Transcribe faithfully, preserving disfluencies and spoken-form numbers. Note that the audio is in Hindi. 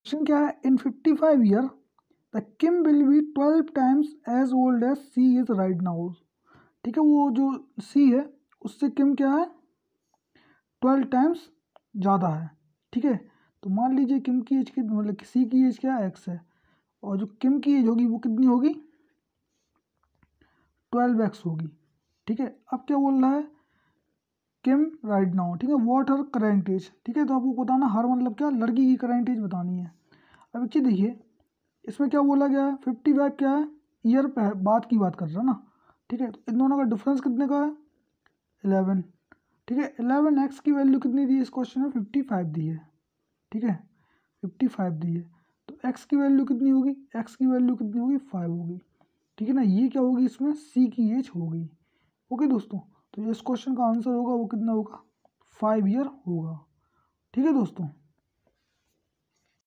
क्वेश्चन क्या है, in fifty five year the kid will be twelve times as old as she is right now. ठीक है, वो जो सी है उससे किम क्या है, ट्वेल्व टाइम्स ज़्यादा है। ठीक है, तो मान लीजिए किम की एज कितनी, मतलब सी की एज क्या है, एक्स है, और जो किम की एज होगी वो कितनी होगी, ट्वेल्व एक्स होगी। ठीक है, अब क्या बोल रहा है, किम राइट नाउ। ठीक है, वॉट हर करेंट एज। ठीक है, तो आपको बताना हर मतलब क्या, लड़की की करेंट एज बतानी है। अब एक चीज़ देखिए, इसमें क्या बोला गया है, फिफ्टी फाइव क्या है, ईयर बाद की बात कर रहा है ना। ठीक है, तो इन दोनों का डिफरेंस कितने का है, इलेवन। ठीक है, इलेवन एक्स की वैल्यू कितनी दी है इस क्वेश्चन में, फिफ्टी फाइव दी है। ठीक है, फिफ्टी फाइव दी है, तो एक्स की वैल्यू कितनी होगी, एक्स की वैल्यू कितनी होगी, फाइव होगी। ठीक है ना, ये क्या होगी, इसमें सी की एज होगी। ओके दोस्तों, तो इस क्वेश्चन का आंसर होगा वो कितना होगा, फाइव ईयर होगा। ठीक है दोस्तों।